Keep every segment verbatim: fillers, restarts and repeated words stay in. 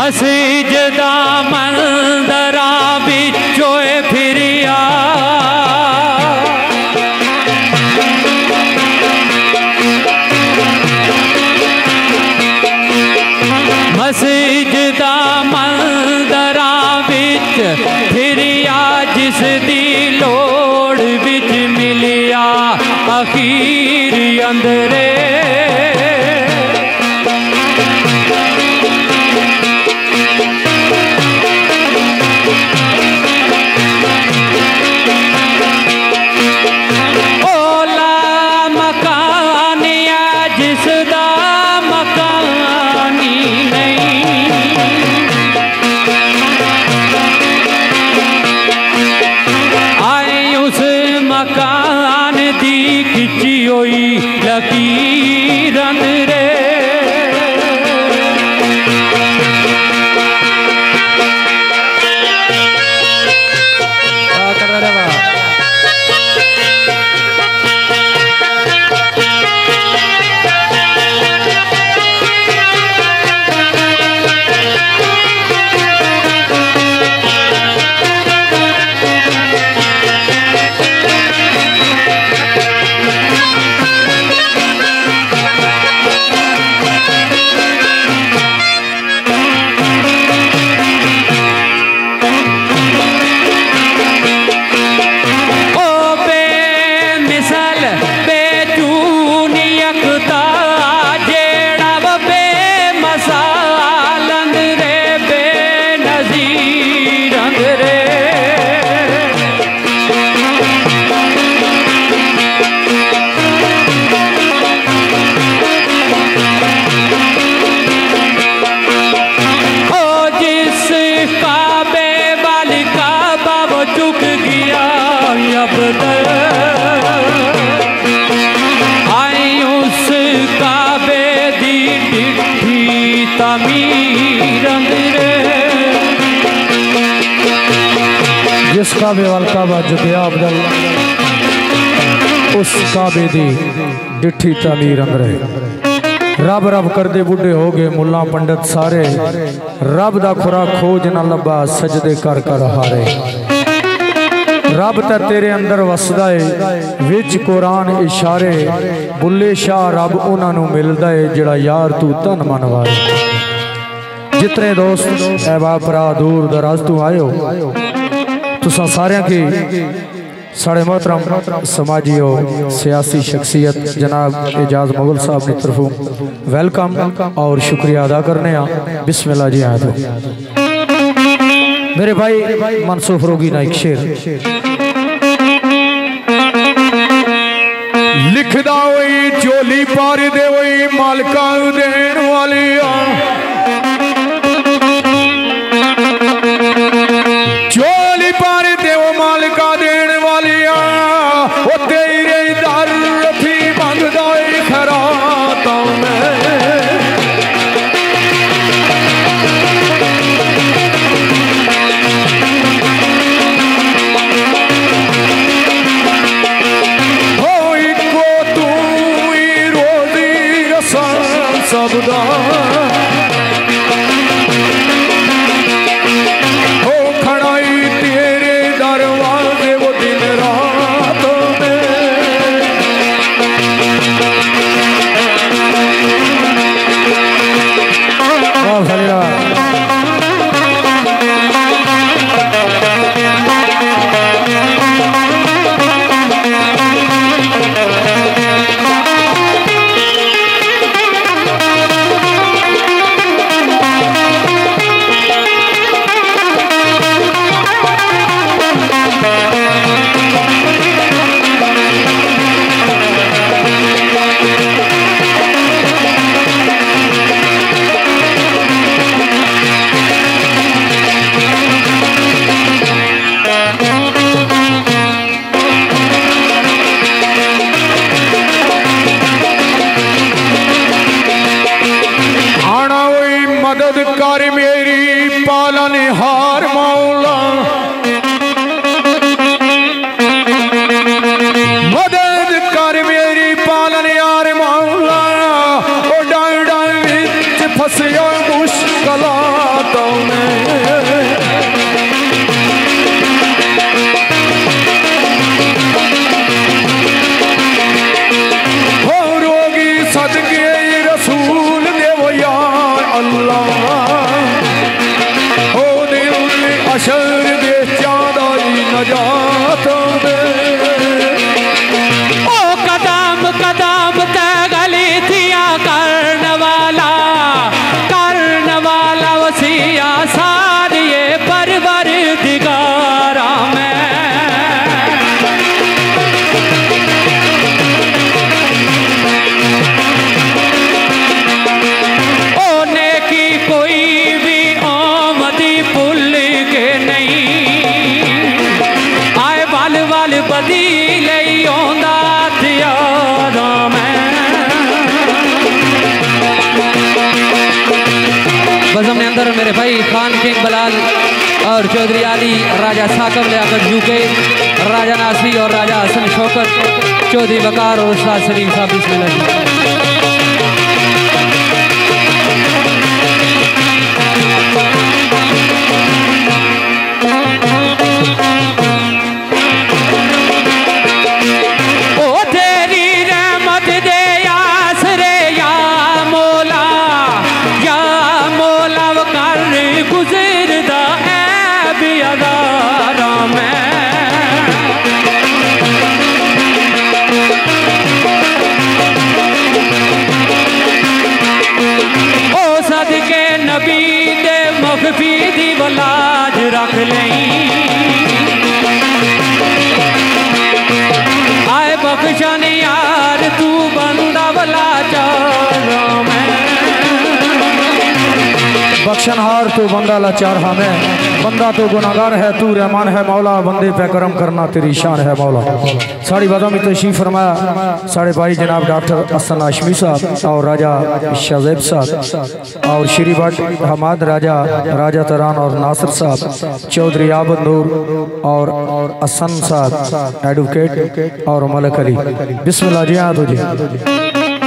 मसीज दा मंदरा बिचोए फिरिया मसीज दा मंदरा बिच फिरिया जिस दी लोड़ बिच मिलिया अखीर अंदरे लकीर अंदरे क्या कर रहा है जिस काबे वाल काबा जुटिया अब्दुल उस काबे दी डिठी तमीर अंदरे रब रब करदे बुढ़े हो गए मुल्ला पंडित सारे रब दा खुरा खोज न लब्बा सजदे कर कर हारे रब ता तेरे अंदर वसदा है विच कुरान इशारे बुल्ले शाह रब उन्हां नूं मिलदा है जिहड़ा यार तू तन मन वारे जितने दोस्त अहबाब भरा दूर दराज तू आयो तुसा सारे की साढ़े मोहतरम समाजी और सियासी शख्सियत जनाब एजाज मुगल साहब की तरफों वेलकम और शुक्रिया अदा करने बिस्मिल्लाह जी आए तो मेरे भाई मनसूफ रोगी ना एक शेर लिखदा हुई चोली पार दे हुई मालका देन वाली चोली पार देव मालका देन वालिया वो तेरे दर रफी मंगदा खराता हो इको तू ही रोजी रसा सबदा मदद कर मेरी पालन हार मौला मदद कर मेरी पालन यार मौला ओ डाल डाल विच फसियो मुश्किलात अंदर मेरे भाई खान किंग बलाल और चौधरी आली, राजा साकब लियाकत यूके, राजा नासी और राजा हसन शौकत, चौधरी बकार और उस्ताद सलीम साहब बिस्मिल्लाह। लाज रख लें आए बख्शन यार तू बंदा बला चार में बख्शनहार तो बंदा लाचार हमें, बंदा तो गुनाहगार है, तू रहमान है मौला, बंदे पे करम करना तेरी शान है मौला। साड़ी बातों में तशरीफ फरमाया साढ़े भाई जनाब डॉक्टर हसन हाशमी साहब और राजा शाहजेब साहब और श्री भट्ट हमाद राजा राजा तरान और नासिर साहब, चौधरी आबद नूर और हसन साहब एडवोकेट और मलक अली। बिस्मिल्लाह जी। हाँ तो जी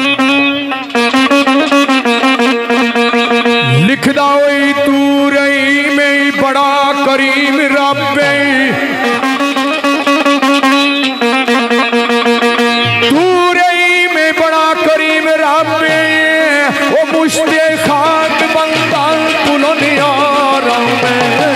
लिखदा होई तू रही में बड़ा करीम रब्बे, तू रही में बड़ा करीम रब्बे, वो मुश्ते खाक बंदा तुलनिया में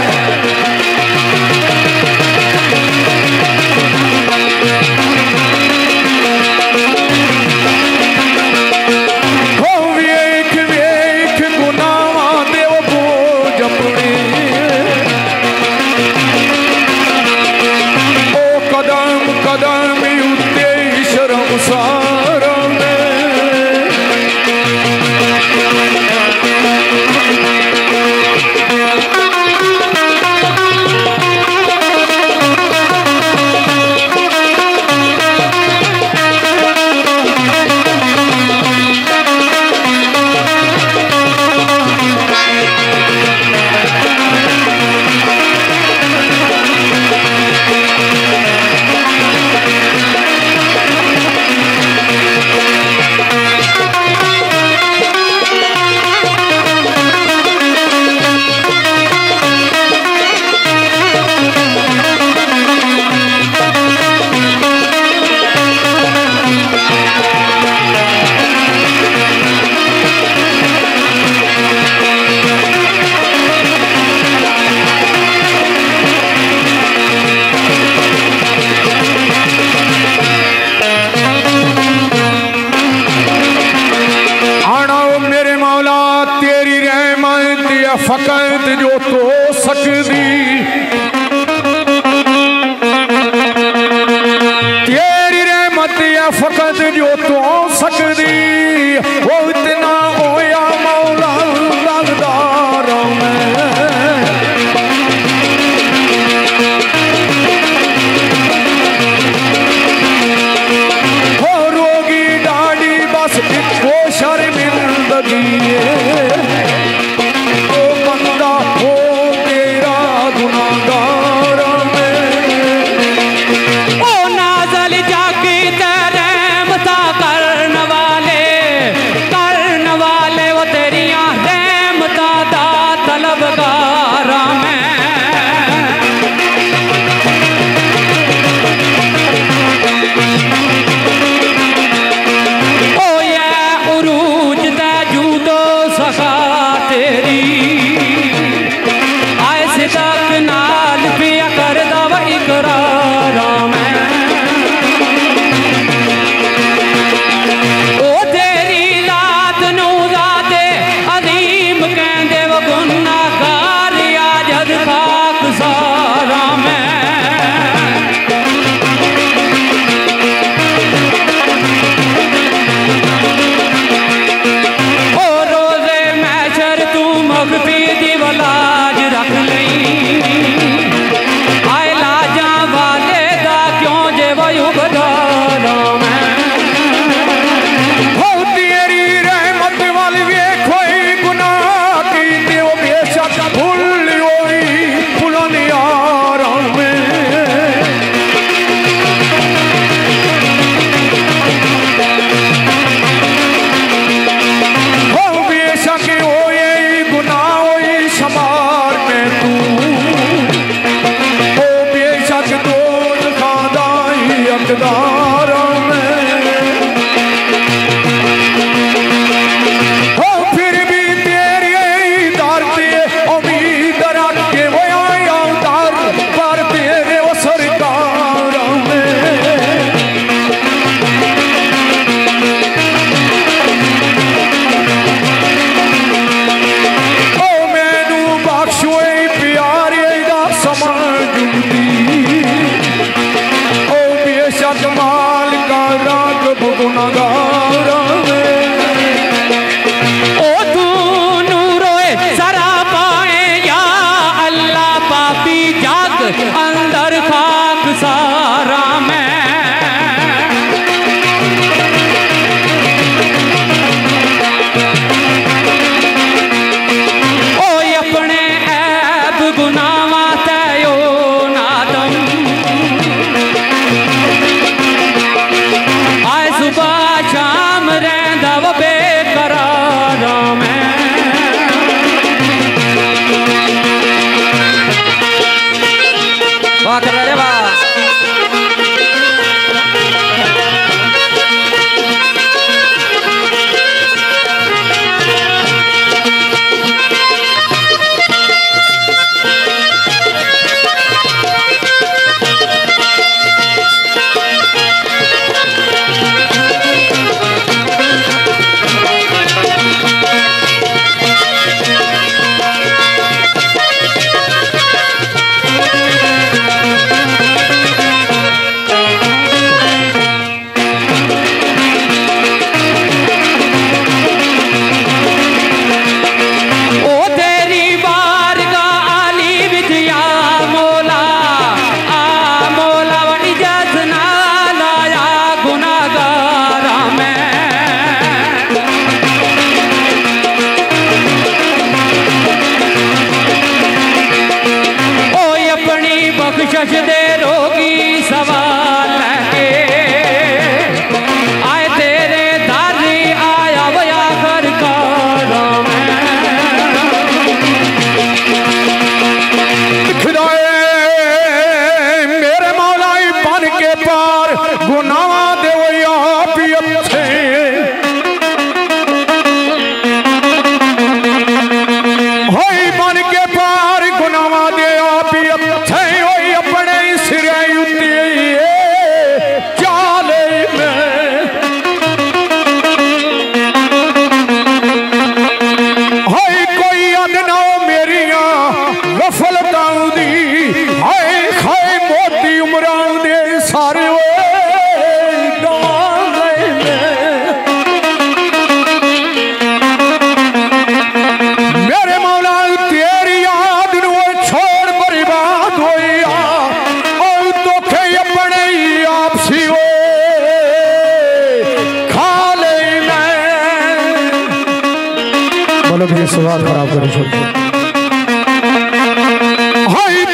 फकत जो तो सकदी, तेरी रहमत या फकत जो तो सकदी, वो इतना होया मौला लगदार में हो रोगी डाली बस वो शर्मिंदगी जाके तेरे मता कर वो बेकरार में वाह कर रहे वाह बख्शश दे रोगी सवाल के आए तेरे दारी आया वया कर खुदाए मेरे मौलाई बन के पार गुनाह दे आप ही अच्छे होई बन के पार गुनाह दे आप ही अच्छे ये सवाल खराब करे छोड़ हाय